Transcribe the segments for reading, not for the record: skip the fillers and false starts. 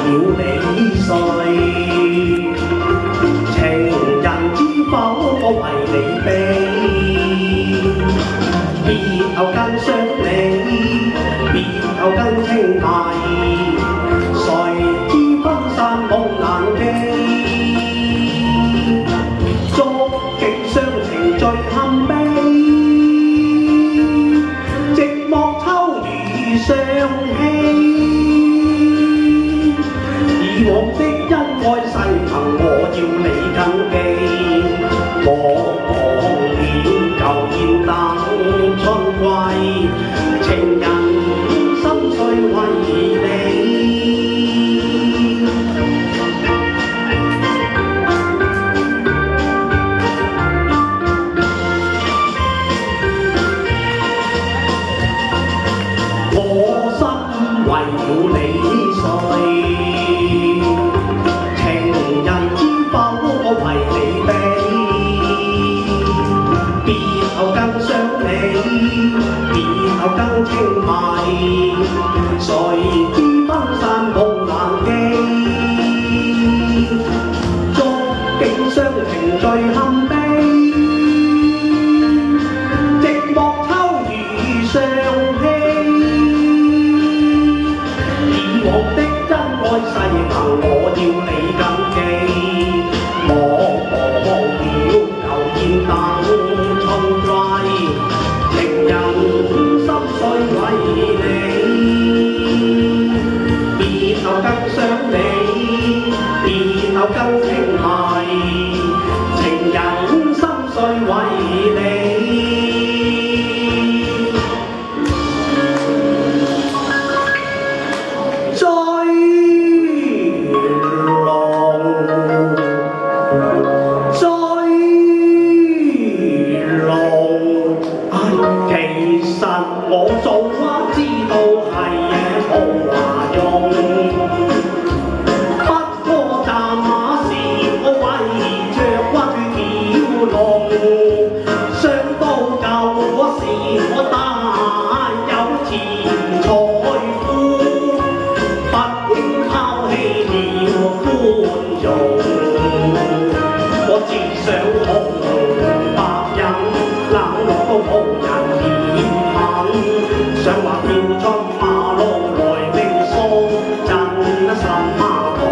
你睡，情人知否我為你悲，別後更想你，別後更情迷，誰知分散夢難記，觸景傷情最堪悲，寂寞秋雨傷氣。 以往的恩愛細朋，我要你緊記。我忘了舊燕等春歸，情人心碎為你。我心為了你碎。 我為你悲，別後更想你，別後更情迷，誰知分散夢難記，觸景傷情最堪悲，寂寞秋雨傷氣，以往的恩愛細朋，我要你緊記。 我忘了舊燕等春歸，情人心碎為你，別後更想你，別後更情迷，情人心碎為你。 我早知道係冇話用，不過站馬時我為着屈條龍，想到舊時我大有錢財富，不應拋棄了寬容，我只想紅白飲冷落都冇人。 想話跳出馬路來命數，真心痛。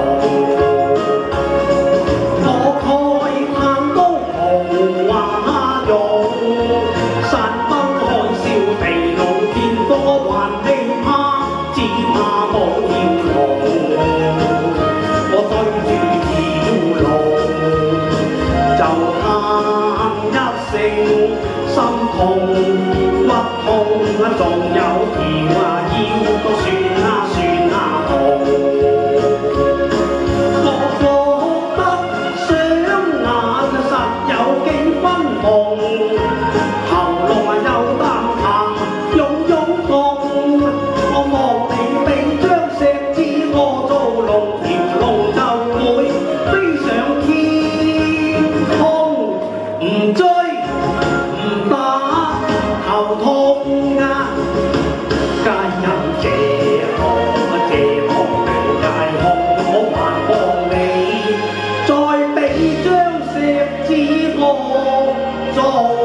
我慨嘆都無話用，山崩海嘯地老天荒還未怕，只怕冇條龍。我對住條龍就嘆一聲心痛。 骨痛仲有條腰都算痛，我覺得雙眼實有幾分夢，喉嚨有啖痰湧痛，我望你被張石子拖做龍，條龍就會飛上天空，唔追唔打。 頭痛啊！皆因這行界空，我還望你再俾張石子我做。